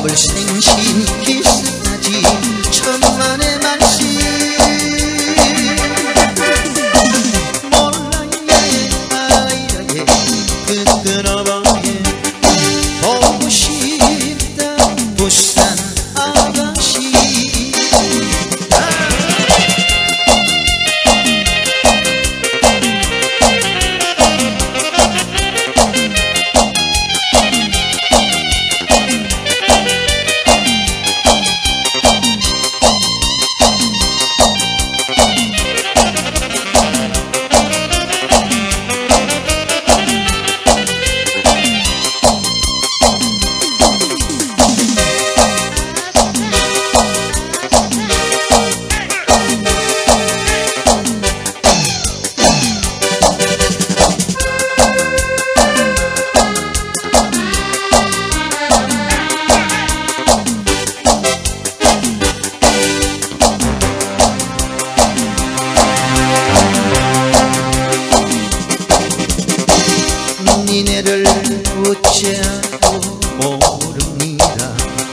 더블 생신 키스까지 천만의 말씀 보고 싶다 부산 아가씨. 니네를 어찌하고 모릅니다.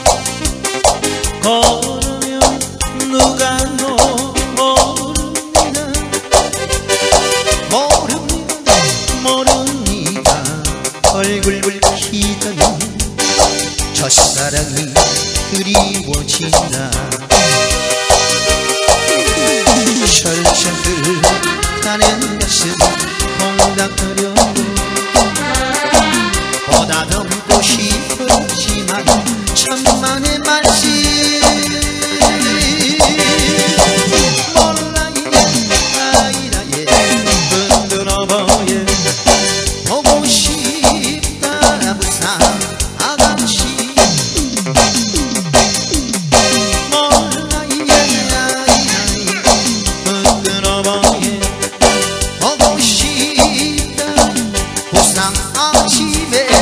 걸으면 누가 모릅니다. 얼굴 붉히더니 첫사랑이 그리워진다. 철저들 타는 가슴 콩닥거려도 보다듬고 싶었지만 천만의 말씀 몰라예 흔들어봐예 보고 싶다 부산 아가씨. 몰라예 흔들어봐예 보고 싶다 부산 아침에.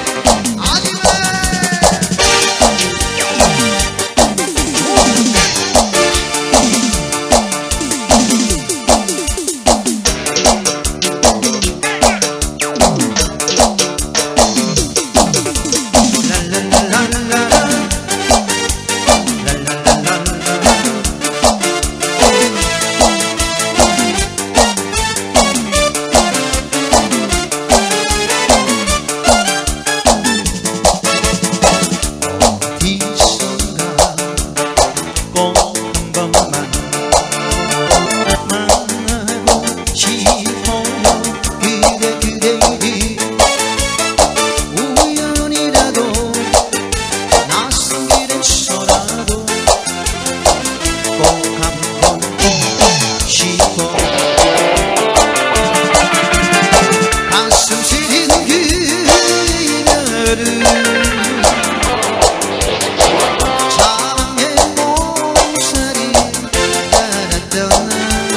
사랑의 몸살이 따랐던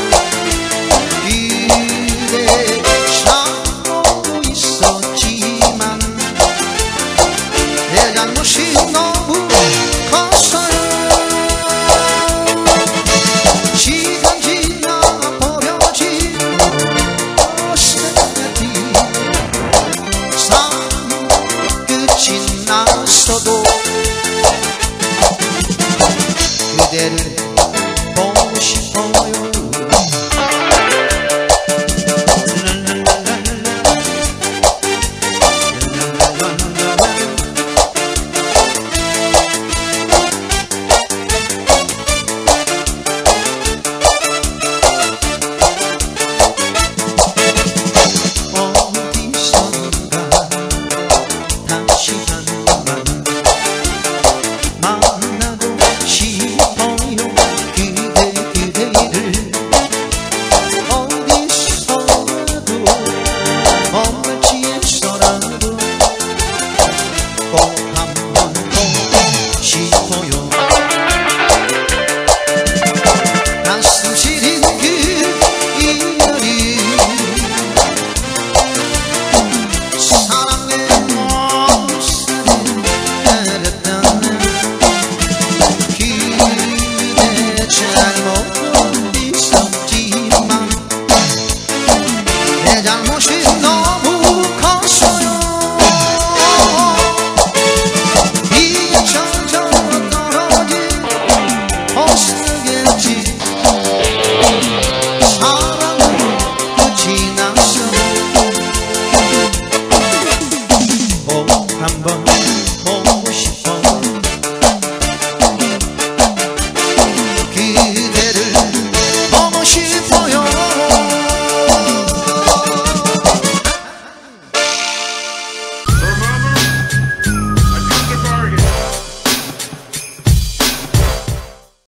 그대 참고 있었지만 내 잘못이 너무 컸어요. 시간 지나 버려진 옷가디 끝이 났어도 그대를 보고 싶어요. 어디선가 다시 한번 만나고 싶어요. 그대를 어디서라도 먼발치에서라도 꼭 한번 보고 싶어요. 가슴 시린 그 인연이 사랑의 몸살을 따랐다는 그대 잘못도 있었지만 내 잘못이 너무 컸어요. 이제 한번